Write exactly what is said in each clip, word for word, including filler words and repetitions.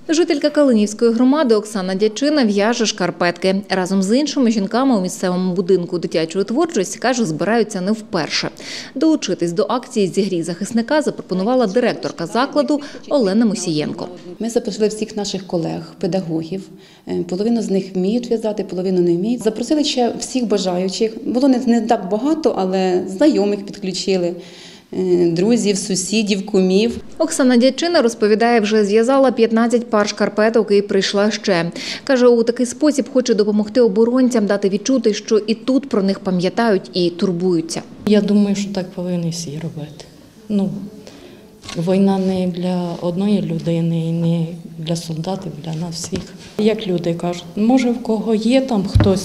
Жителька Калинівської громади Оксана Дячина в'яже шкарпетки. Разом з іншими жінками у місцевому будинку дитячої творчості, каже, збираються не вперше. Долучитись до акції «Зігрій захисника» запропонувала директорка закладу Олена Мусієнко. Ми запросили всіх наших колег, педагогів. Половину з них вміють в'язати, половину не вміють. Запросили ще всіх бажаючих. Було не, не так багато, але знайомих підключили. Друзів, сусідів, кумів. Оксана Дячина розповідає, вже зв'язала п'ятнадцять пар шкарпеток і прийшла ще. Каже, у такий спосіб хоче допомогти оборонцям, дати відчути, що і тут про них пам'ятають і турбуються. Я думаю, що так повинні всі робити. Ну, війна не для одної людини, і не для солдатів, для нас всіх. Як люди кажуть, може в кого є там хтось,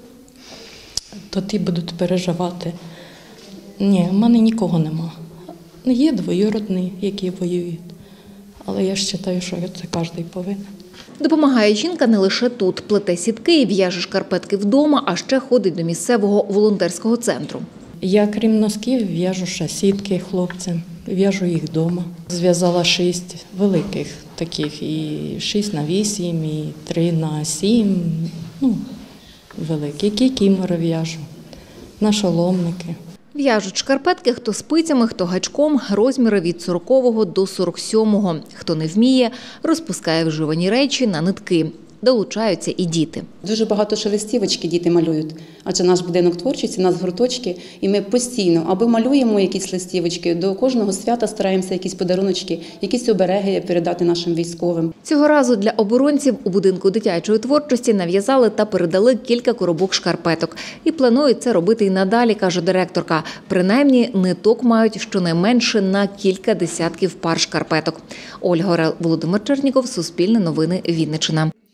то ті будуть переживати. Ні, в мене нікого нема. Є двоюродні, які воюють. Але я вважаю, що це кожен повинен. Допомагає жінка не лише тут. Плете сітки і в'яже шкарпетки вдома, а ще ходить до місцевого волонтерського центру. Я, крім носків, в'яжу ще сітки хлопцям, в'яжу їх вдома. Зв'язала шість великих таких, і шість на вісім, і три на сім, ну, великі. Кікімори в'яжу, нашоломники. В'яжуть шкарпетки хто спицями, хто гачком, розміри від сорокового до сорок сьомого. Хто не вміє, розпускає вживані речі на нитки. Долучаються і діти. Дуже багато ще листівочки діти малюють, адже наш будинок творчості, у нас гурточки, і ми постійно або малюємо якісь листівочки, до кожного свята стараємося якісь подаруночки, якісь обереги передати нашим військовим. Цього разу для оборонців у будинку дитячої творчості нав'язали та передали кілька коробок шкарпеток. І планують це робити і надалі, каже директорка. Принаймні, ниток мають щонайменше на кілька десятків пар шкарпеток. Ольга Орел, Володимир Черніков, Суспільне новини, Вінниччина.